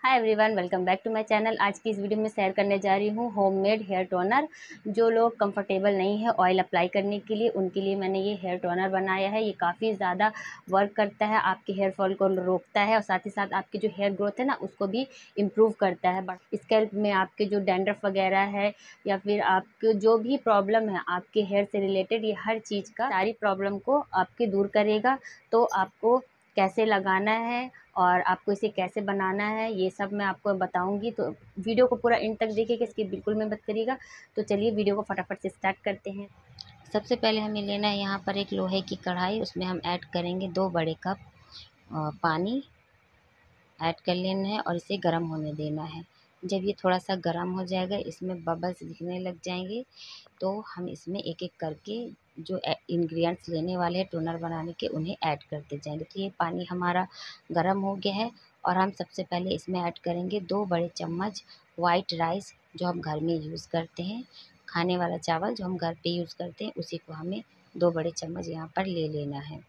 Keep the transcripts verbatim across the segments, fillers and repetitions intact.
Hi everyone, welcome back to my channel. आज की इस वीडियो में शेयर करने जा रही हूँ होममेड हेयर टोनर। जो लोग कंफर्टेबल नहीं है ऑयल अप्लाई करने के लिए, उनके लिए मैंने ये हेयर टोनर बनाया है। ये काफ़ी ज़्यादा वर्क करता है, आपके हेयर फॉल को रोकता है और साथ ही साथ आपकी जो हेयर ग्रोथ है ना उसको भी इम्प्रूव करता है। स्कैल्प में आपके जो डैंड्रफ वगैरह है या फिर आपके जो भी प्रॉब्लम है आपके हेयर से रिलेटेड, ये हर चीज़ का सारी प्रॉब्लम को आपके दूर करेगा। तो आपको कैसे लगाना है और आपको इसे कैसे बनाना है ये सब मैं आपको बताऊंगी, तो वीडियो को पूरा एंड तक देखिएगा, स्किप बिल्कुल में मत करिएगा। तो चलिए वीडियो को फटाफट से स्टार्ट करते हैं। सबसे पहले हमें लेना है यहाँ पर एक लोहे की कढ़ाई। उसमें हम ऐड करेंगे दो बड़े कप पानी ऐड कर लेना है और इसे गर्म होने देना है। जब ये थोड़ा सा गर्म हो जाएगा, इसमें बबल्स दिखने लग जाएंगे, तो हम इसमें एक एक करके जो इंग्रेडिएंट्स लेने वाले हैं टोनर बनाने के उन्हें ऐड करते जाएंगे। तो ये पानी हमारा गर्म हो गया है और हम सबसे पहले इसमें ऐड करेंगे दो बड़े चम्मच वाइट राइस, जो हम घर में यूज़ करते हैं। खाने वाला चावल जो हम घर पे यूज़ करते हैं उसी को हमें दो बड़े चम्मच यहाँ पर ले लेना है।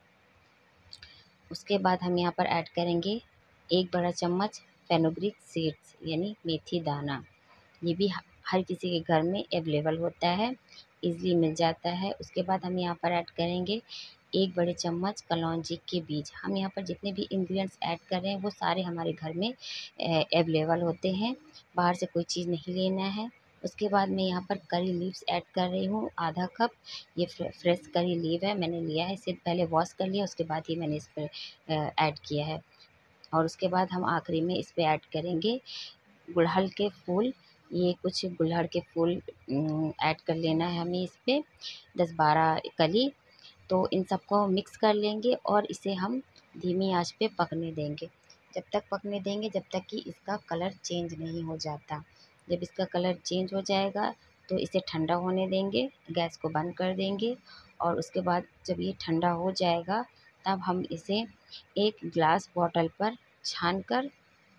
उसके बाद हम यहाँ पर ऐड करेंगे एक बड़ा चम्मच फेनुग्रीक सीड्स यानी मेथी दाना। ये भी हर किसी के घर में अवेलेबल होता है, इजीली मिल जाता है। उसके बाद हम यहाँ पर ऐड करेंगे एक बड़े चम्मच कलौंजी के बीज। हम यहाँ पर जितने भी इंग्रेडिएंट्स ऐड कर रहे हैं वो सारे हमारे घर में अवेलेबल होते हैं, बाहर से कोई चीज़ नहीं लेना है। उसके बाद मैं यहाँ पर करी लीव्स ऐड कर रही हूँ आधा कप। ये फ्रेश करी लीव है, मैंने लिया है, इसे पहले वॉश कर लिया, उसके बाद ही मैंने इस पर ऐड किया है। और उसके बाद हम आखिरी में इस पर ऐड करेंगे गुड़हल के फूल। ये कुछ गुड़हल के फूल ऐड कर लेना है हमें इस पर, दस बारह कली। तो इन सबको मिक्स कर लेंगे और इसे हम धीमी आंच पे पकने देंगे। जब तक पकने देंगे जब तक कि इसका कलर चेंज नहीं हो जाता। जब इसका कलर चेंज हो जाएगा तो इसे ठंडा होने देंगे, गैस को बंद कर देंगे। और उसके बाद जब ये ठंडा हो जाएगा तब हम इसे एक ग्लास बॉटल पर छान कर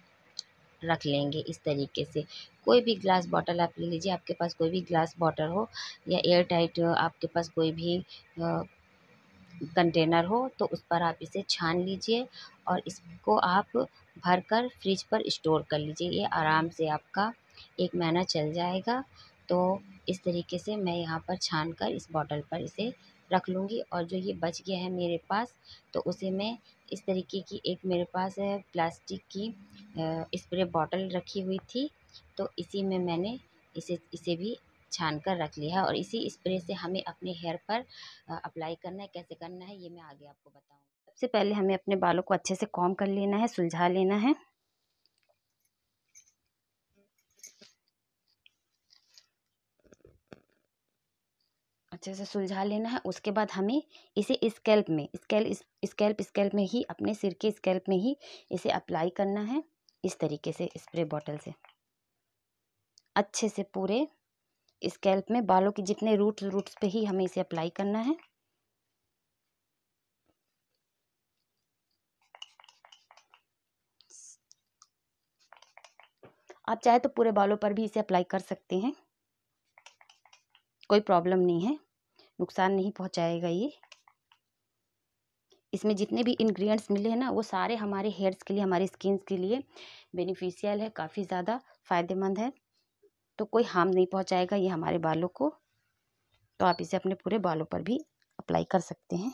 रख लेंगे। इस तरीके से कोई भी ग्लास बॉटल आप ले लीजिए, आपके पास कोई भी ग्लास बॉटल हो या एयर टाइट आपके पास कोई भी कंटेनर हो तो उस पर आप इसे छान लीजिए और इसको आप भर कर फ्रिज पर स्टोर कर लीजिए। ये आराम से आपका एक महीना चल जाएगा। तो इस तरीके से मैं यहाँ पर छान कर इस बॉटल पर इसे रख लूँगी। और जो ये बच गया है मेरे पास, तो उसे मैं इस तरीके की एक मेरे पास है प्लास्टिक की स्प्रे बॉटल रखी हुई थी, तो इसी में मैंने इसे इसे भी छान कर रख लिया है। और इसी स्प्रे से हमें अपने हेयर पर अप्लाई करना है। कैसे करना है ये मैं आगे आपको बताऊँगी। सबसे पहले हमें अपने बालों को अच्छे से कॉम्ब कर लेना है, सुलझा लेना है। अच्छे से सुलझा लेना है। उसके बाद हमें इसे स्कैल्प में स्कैल्प स्कैल्प स्कैल्प में ही, अपने सिर के स्कैल्प में ही इसे अप्लाई करना है। इस तरीके से स्प्रे बॉटल से अच्छे से पूरे स्कैल्प में, बालों के जितने रूट्स रूट्स पे ही हमें इसे अप्लाई करना है। आप चाहे तो पूरे बालों पर भी इसे अप्लाई कर सकते हैं, कोई प्रॉब्लम नहीं है, नुकसान नहीं पहुंचाएगा ये। इसमें जितने भी इंग्रेडिएंट्स मिले हैं ना वो सारे हमारे हेयर्स के लिए, हमारी स्किन के लिए बेनिफिशियल है, काफ़ी ज़्यादा फ़ायदेमंद है। तो कोई हार्म नहीं पहुंचाएगा ये हमारे बालों को। तो आप इसे अपने पूरे बालों पर भी अप्लाई कर सकते हैं।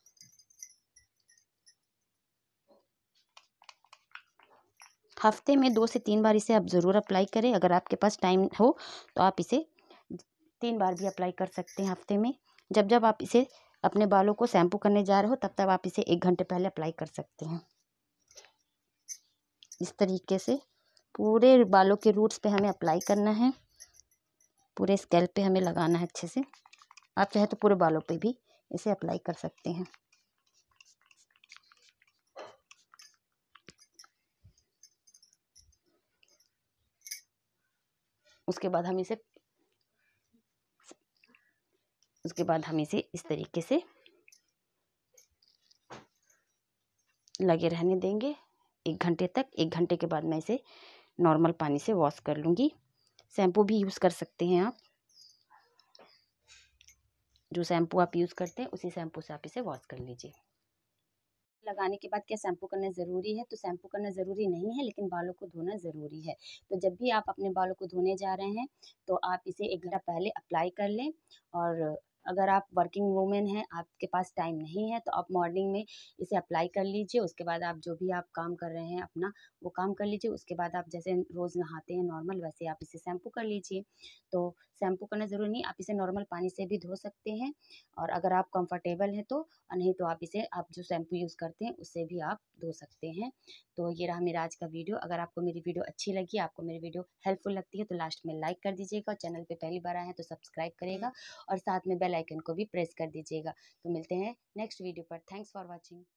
हफ्ते में दो से तीन बार इसे आप ज़रूर अप्लाई करें। अगर आपके पास टाइम हो तो आप इसे तीन बार भी अप्लाई कर सकते हैं हफ्ते में। जब जब आप इसे अपने बालों को शैम्पू करने जा रहे हो तब तब आप इसे एक घंटे पहले अप्लाई कर सकते हैं। इस तरीके से पूरे बालों के रूट्स पे हमें अप्लाई करना है, पूरे स्कैल्प पे हमें लगाना है अच्छे से। आप चाहे तो पूरे बालों पे भी इसे अप्लाई कर सकते हैं। उसके बाद हम इसे उसके बाद हम इसे इस तरीके से लगे रहने देंगे एक घंटे तक। एक घंटे के बाद मैं इसे नॉर्मल पानी से वॉश कर लूँगी। शैम्पू भी यूज़ कर सकते हैं आप, जो शैम्पू आप यूज़ करते हैं उसी शैम्पू से आप इसे वॉश कर लीजिए। लगाने के बाद क्या शैम्पू करना ज़रूरी है? तो शैम्पू करना ज़रूरी नहीं है, लेकिन बालों को धोना ज़रूरी है। तो जब भी आप अपने बालों को धोने जा रहे हैं, तो आप इसे एक घंटा पहले अप्लाई कर लें। और अगर आप वर्किंग वूमेन हैं, आपके पास टाइम नहीं है, तो आप मॉर्निंग में इसे अप्लाई कर लीजिए। उसके बाद आप जो भी आप काम कर रहे हैं अपना, वो काम कर लीजिए। उसके बाद आप जैसे रोज़ नहाते हैं नॉर्मल, वैसे आप इसे शैम्पू कर लीजिए। तो शैम्पू करना ज़रूरी नहीं, आप इसे नॉर्मल पानी से भी धो सकते हैं, और अगर आप कंफर्टेबल हैं तो, और नहीं तो आप इसे आप जो शैम्पू यूज़ करते हैं उससे भी आप धो सकते हैं। तो ये रहा मेरा आज का वीडियो। अगर आपको मेरी वीडियो अच्छी लगी, आपको मेरी वीडियो हेल्पफुल लगती है, तो लास्ट में लाइक कर दीजिएगा, और चैनल पे पहली बार आए हैं तो सब्सक्राइब करिएगा, और साथ में बेल आइकन को भी प्रेस कर दीजिएगा। तो मिलते हैं नेक्स्ट वीडियो पर। Thanks for watching.